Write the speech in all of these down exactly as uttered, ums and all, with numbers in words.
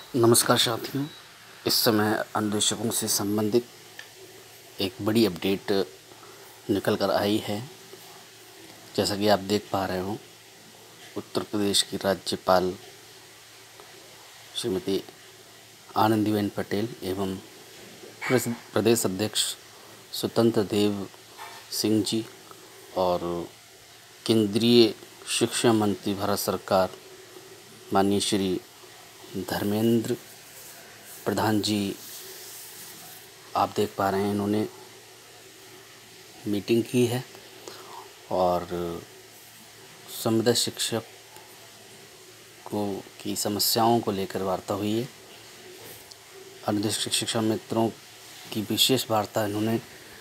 नमस्कार साथियों, इस समय अन्वेषकों से संबंधित एक बड़ी अपडेट निकल कर आई है। जैसा कि आप देख पा रहे हो, उत्तर प्रदेश की राज्यपाल श्रीमती आनंदीबेन पटेल एवं प्रदेश अध्यक्ष स्वतंत्र देव सिंह जी और केंद्रीय शिक्षा मंत्री भारत सरकार माननीय श्री धर्मेंद्र प्रधान जी, आप देख पा रहे हैं, इन्होंने मीटिंग की है और संविदा शिक्षक को की समस्याओं को लेकर वार्ता हुई है। अनुदेशिक शिक्षा मित्रों की विशेष वार्ता इन्होंने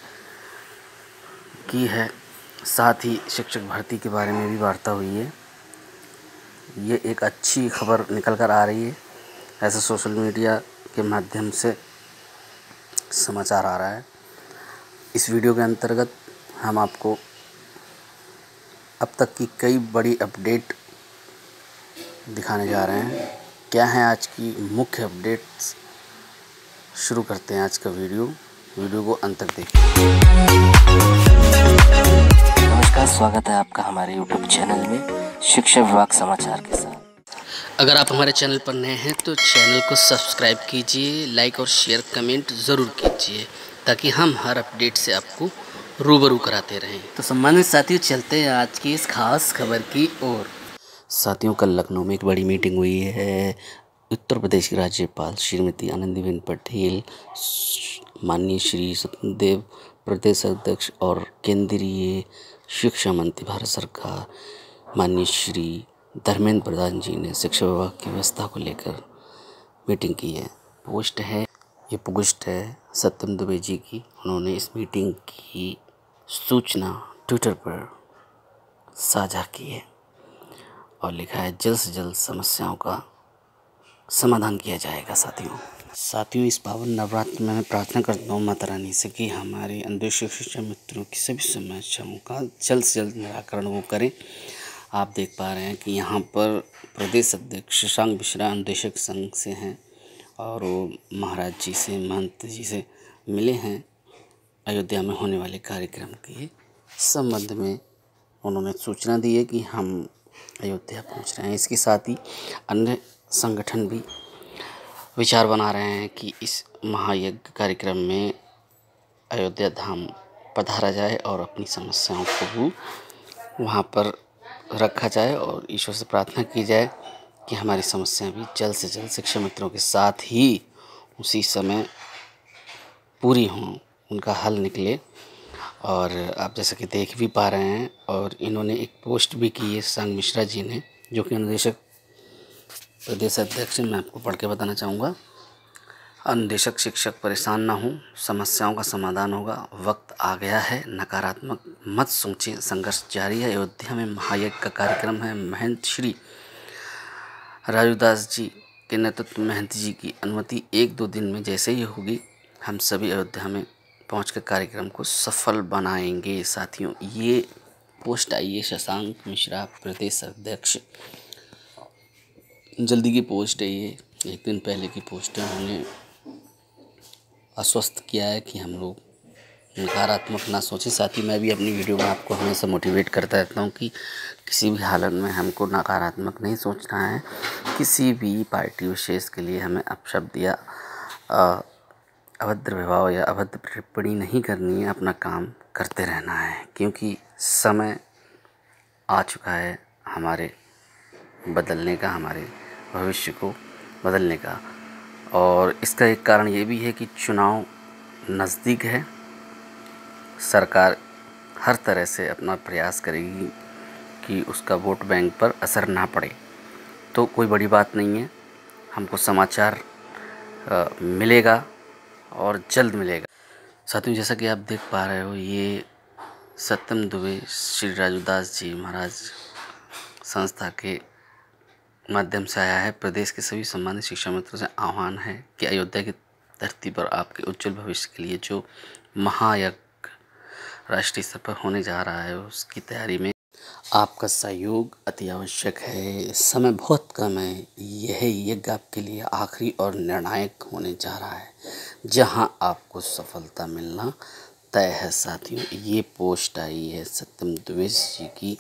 की है, साथ ही शिक्षक भर्ती के बारे में भी वार्ता हुई है। ये एक अच्छी खबर निकल कर आ रही है, ऐसा सोशल मीडिया के माध्यम से समाचार आ रहा है। इस वीडियो के अंतर्गत हम आपको अब तक की कई बड़ी अपडेट दिखाने जा रहे हैं। क्या है आज की मुख्य अपडेट्स, शुरू करते हैं आज का वीडियो। वीडियो को अंत तक देखिए। नमस्कार, स्वागत है आपका हमारे यूट्यूब चैनल में शिक्षा विभाग समाचार के साथ। अगर आप हमारे चैनल पर नए हैं तो चैनल को सब्सक्राइब कीजिए, लाइक और शेयर कमेंट ज़रूर कीजिए ताकि हम हर अपडेट से आपको रूबरू कराते रहें। तो सम्मानित साथियों, चलते हैं आज की इस खास खबर की ओर। साथियों, कल लखनऊ में एक बड़ी मीटिंग हुई है। उत्तर प्रदेश की राज्यपाल श्रीमती आनंदीबेन पटेल, माननीय श्री स्वतंत्र देव प्रदेश अध्यक्ष और केंद्रीय शिक्षा मंत्री भारत सरकार माननीय श्री धर्मेंद्र प्रधान जी ने शिक्षा विभाग की व्यवस्था को लेकर मीटिंग की है। पोस्ट है, ये पोस्ट है सत्यम दुबे जी की। उन्होंने इस मीटिंग की सूचना ट्विटर पर साझा की है और लिखा है, जल्द से जल्द समस्याओं का समाधान किया जाएगा। साथियों साथियों इस पावन नवरात्र में मैं प्रार्थना करता हूँ माता रानी से कि हमारे अन्वेषक शिक्षा मित्रों की सभी समस्याओं का जल्द से जल्द निराकरण वो करें। आप देख पा रहे हैं कि यहाँ पर प्रदेश अध्यक्ष शशांक मिश्रा अन्वेषक संघ से हैं और वो महाराज जी से, महंत जी से मिले हैं। अयोध्या में होने वाले कार्यक्रम के संबंध में उन्होंने सूचना दी है कि हम अयोध्या पहुंच रहे हैं। इसके साथ ही अन्य संगठन भी विचार बना रहे हैं कि इस महायज्ञ कार्यक्रम में अयोध्या धाम पधारा जाए और अपनी समस्याओं को भी वहाँ पर रखा जाए और ईश्वर से प्रार्थना की जाए कि हमारी समस्याएं भी जल्द से जल्द शिक्षा मित्रों के साथ ही उसी समय पूरी हों, उनका हल निकले। और आप जैसा कि देख भी पा रहे हैं, और इन्होंने एक पोस्ट भी की है शशांक मिश्रा जी ने, जो कि अनुदेशक प्रदेश अध्यक्ष, मैं आपको पढ़ के बताना चाहूँगा। अनुदेशक शिक्षक परेशान ना हो, समस्याओं का समाधान होगा, वक्त आ गया है, नकारात्मक मत सोचें, संघर्ष जारी है। अयोध्या में महायज्ञ का कार्यक्रम है। महंत श्री राजूदास जी के नेतृत्व में महंत जी की अनुमति एक दो दिन में जैसे ही होगी, हम सभी अयोध्या में पहुँच कर कार्यक्रम को सफल बनाएंगे। साथियों, ये पोस्ट आई है शशांक मिश्रा प्रदेश अध्यक्ष, जल्दी की पोस्ट है, ये एक दिन पहले की पोस्ट है। उन्होंने आश्वस्त किया है कि हम लोग नकारात्मक ना सोचें। साथ ही मैं भी अपनी वीडियो में आपको हमेशा मोटिवेट करता रहता हूँ कि किसी भी हालत में हमको नकारात्मक नहीं सोचना है। किसी भी पार्टी विशेष के लिए हमें अपशब्द या अभद्र व्यवहार या अभद्र टिप्पणी नहीं करनी है, अपना काम करते रहना है, क्योंकि समय आ चुका है हमारे बदलने का, हमारे भविष्य को बदलने का। और इसका एक कारण ये भी है कि चुनाव नज़दीक है। सरकार हर तरह से अपना प्रयास करेगी कि उसका वोट बैंक पर असर ना पड़े। तो कोई बड़ी बात नहीं है, हमको समाचार आ, मिलेगा और जल्द मिलेगा। साथियों, जैसा कि आप देख पा रहे हो, ये सत्यम दुबे श्री राजूदास जी महाराज संस्था के माध्यम से आया है। प्रदेश के सभी सम्मानित शिक्षा मित्रों से आह्वान है कि अयोध्या की धरती पर आपके उज्जवल भविष्य के लिए जो महायज्ञ राष्ट्रीय स्तर पर होने जा रहा है, उसकी तैयारी में आपका सहयोग अति आवश्यक है। समय बहुत कम है। यह यज्ञ आपके लिए आखिरी और निर्णायक होने जा रहा है, जहां आपको सफलता मिलना तय है। साथियों, ये पोस्ट आई है सत्यम द्विवेदी जी की,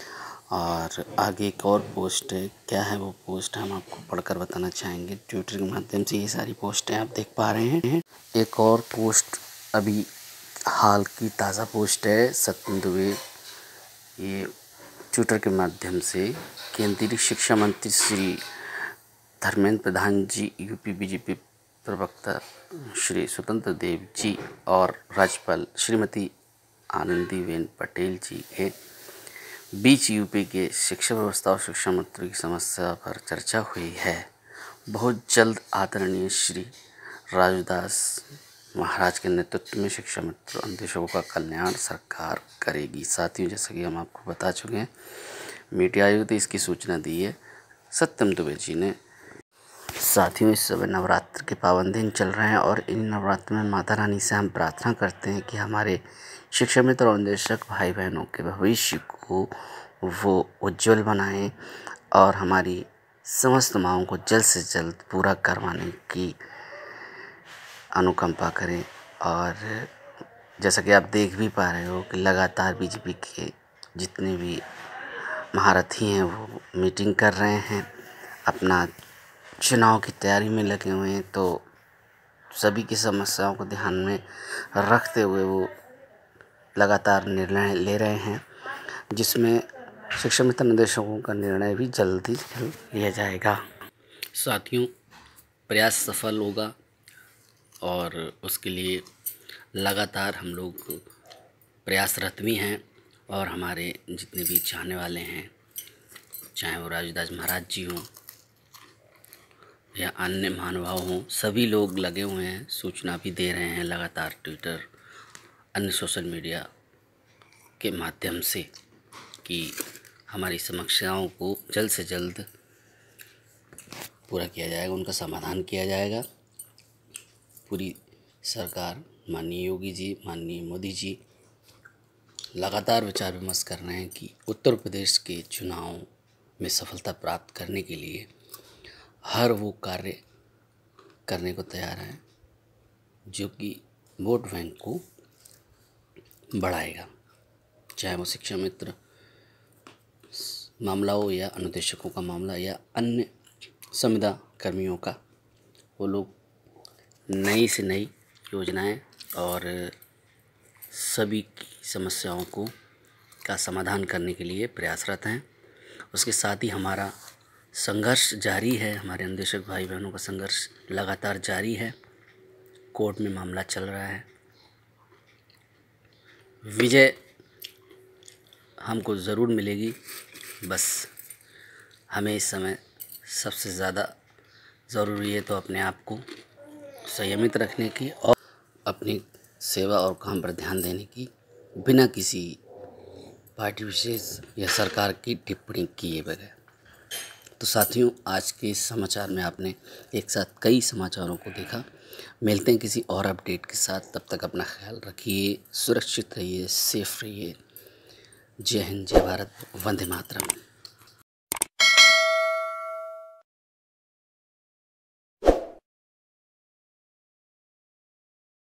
और आगे एक और पोस्ट है। क्या है वो पोस्ट, हम आपको पढ़कर बताना चाहेंगे। ट्विटर के माध्यम से ये सारी पोस्टें आप देख पा रहे हैं। एक और पोस्ट अभी हाल की ताज़ा पोस्ट है सत्यम द्विवेदी, ये ट्विटर के माध्यम से केंद्रीय शिक्षा मंत्री श्री धर्मेंद्र प्रधान जी, यूपी बीजेपी प्रवक्ता श्री स्वतंत्र देव जी और राज्यपाल श्रीमती आनंदीबेन पटेल जी के बीच यूपी के शिक्षा व्यवस्था और शिक्षा मंत्री की समस्या पर चर्चा हुई है। बहुत जल्द आदरणीय श्री राजूदास महाराज के नेतृत्व में शिक्षा मित्र अन्वेषकों का कल्याण सरकार करेगी। साथियों, जैसा कि हम आपको बता चुके हैं, मीडिया आयोग ने इसकी सूचना दी है सत्यम द्विवेदी जी ने। साथियों, इस समय नवरात्र के पावन दिन चल रहे हैं और इन नवरात्र में माता रानी से हम प्रार्थना करते हैं कि हमारे शिक्षा मित्र और अन्वेषक भाई बहनों के भविष्य को वो उज्जवल बनाएं और हमारी समस्त मांगों को जल्द से जल्द पूरा करवाने की अनुकंपा करें। और जैसा कि आप देख भी पा रहे हो कि लगातार बीजेपी के जितने भी महारथी हैं वो मीटिंग कर रहे हैं, अपना चुनाव की तैयारी में लगे हुए हैं। तो सभी की समस्याओं को ध्यान में रखते हुए वो लगातार निर्णय ले रहे हैं, जिसमें शिक्षा मित्र निर्देशकों का निर्णय भी जल्दी लिया जाएगा। साथियों, प्रयास सफल होगा और उसके लिए लगातार हम लोग प्रयासरत भी हैं। और हमारे जितने भी चाहने वाले हैं, चाहे वो राजूदास महाराज जी हों या अन्य महानुभाव हों, सभी लोग लगे हुए हैं, सूचना भी दे रहे हैं लगातार ट्विटर अन्य सोशल मीडिया के माध्यम से कि हमारी समस्याओं को जल्द से जल्द पूरा किया जाएगा, उनका समाधान किया जाएगा। पूरी सरकार, माननीय योगी जी, माननीय मोदी जी लगातार विचार विमर्श कर रहे हैं कि उत्तर प्रदेश के चुनाव में सफलता प्राप्त करने के लिए हर वो कार्य करने को तैयार हैं जो कि वोट बैंक को बढ़ाएगा, चाहे वो शिक्षा मित्र मामला हो या अनुदेशकों का मामला या अन्य संविदा कर्मियों का। वो लोग नई से नई योजनाएं और सभी की समस्याओं को का समाधान करने के लिए प्रयासरत हैं। उसके साथ ही हमारा संघर्ष जारी है, हमारे अन्वेषक भाई बहनों का संघर्ष लगातार जारी है। कोर्ट में मामला चल रहा है। विजय हमको ज़रूर मिलेगी, बस हमें इस समय सबसे ज़्यादा ज़रूरी है तो अपने आप को संयमित रखने की और अपनी सेवा और काम पर ध्यान देने की, बिना किसी पार्टी विशेष या सरकार की टिप्पणी किए बगैर। तो साथियों, आज के इस समाचार में आपने एक साथ कई समाचारों को देखा। मिलते हैं किसी और अपडेट के साथ, तब तक अपना ख्याल रखिए, सुरक्षित रहिए, सेफ रहिए। जय हिंद, जय भारत, वंदे मातरम।